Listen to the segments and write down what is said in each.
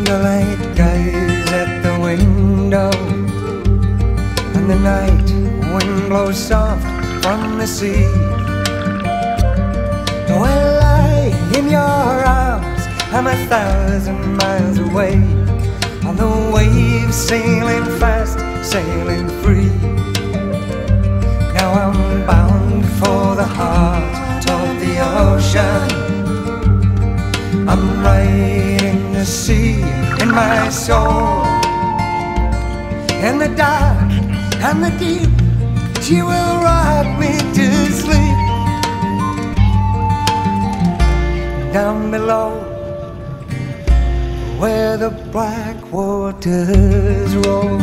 candlelight gaze at the window, and the night wind blows soft from the sea. Though I lie in your arms, I'm 1,000 miles away, on the waves sailing fast, sailing free. Now I'm bound for the heart of the ocean. I'm riding the sea in my soul. In the dark and the deep, she will rock me to sleep. Down below, where the black waters roll.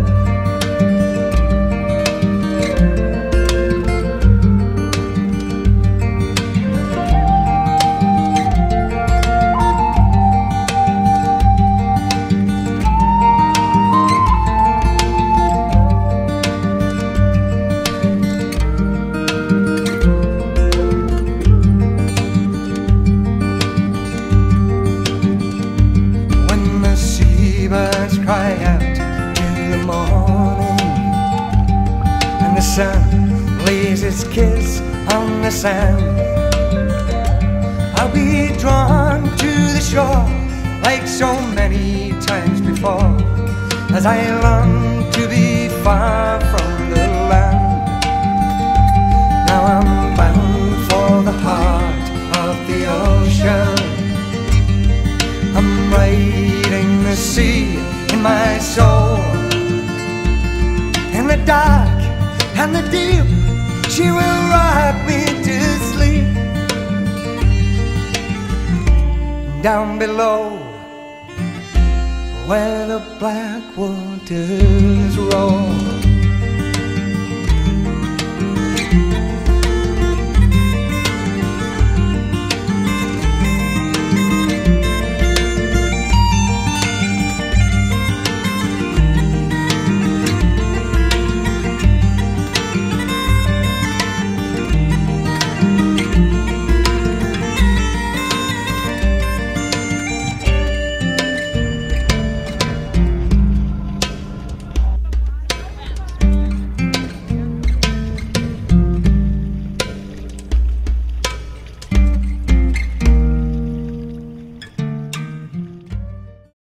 Cry out in the morning, and the sun lays its kiss on the sand. I'll be drawn to the shore like so many times before, as I long to be far from the land. Now I'm bound for the heart of the ocean. I'm riding the sea in my soul. In the dark and the deep, she will rock me to sleep. Down below, where the black waters roll.